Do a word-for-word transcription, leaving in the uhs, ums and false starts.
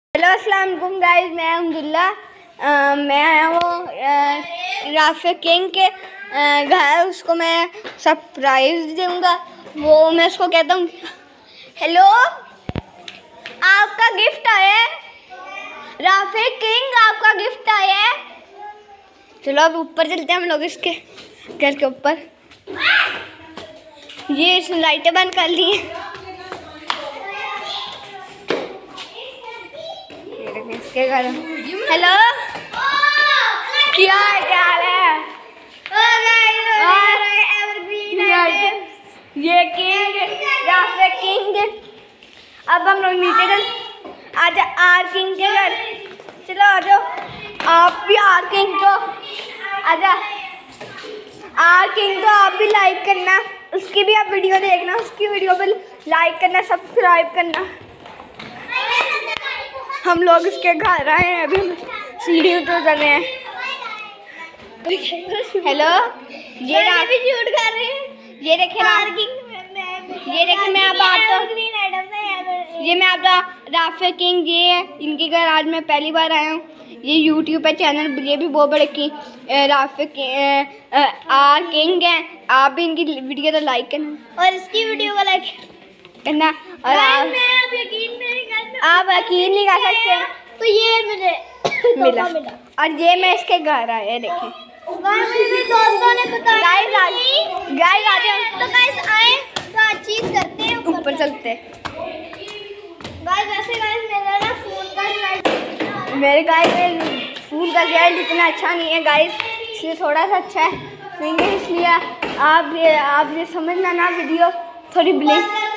Hello अस्सलाम वालेकुम guys, मैं अब्दुल्ला। मैं आया हूँ राफे किंग के घर। उसको मैं सरप्राइज दूंगा। वो मैं उसको कहता हूँ हेलो, आपका गिफ्ट आया है राफे किंग, आपका गिफ्ट आया है। चलो अब ऊपर चलते हैं हम लोग इसके घर के ऊपर। ये इसने लाइटें बंद कर ली हैं। इसके घर हेलो, क्या क्या है? ये किंग राफे किंग। अब हम लोग नीचे चल, आजा आर किंग के घर। चलो आ जाओ, आप भी आर किंग को आजा। आर किंग को आप भी लाइक करना, उसकी भी आप वीडियो देखना, उसकी वीडियो पे लाइक करना, सब्सक्राइब करना। हम लोग इसके घर आए हैं, अभी हम सीढ़ी उतर रहे हैं। हेलो, ये भी शूट कर रहे हैं। ये देखे ये देखे मैं आप आपको ये मैं आपका राफे किंग जी है, इनके घर आज मैं पहली बार आया हूँ। ये यूट्यूब पे चैनल, ये भी बहुत बड़े की राफे किंग आर किंग है। आप भी इनकी वीडियो तो लाइक करना और इसकी वीडियो को लाइक करना। और आप यकीन नहीं कर आप यकीन नहीं कर सकते। तो ये मुझे मिला, मिला और ये मैं इसके घर आया। देखें दोस्तों ने बताया गाइस आ जाओ, तो गाइस आए बातचीत करते हैं, ऊपर चलते हैं। गाइस वैसे गाइस मेरा ना फोन का मेरे गाइस फोन का रिजल्ट इतना अच्छा नहीं है गाइस, इसलिए थोड़ा सा अच्छा है। इसलिए आप ये आप ये समझना ना, वीडियो थोड़ी ब्लिस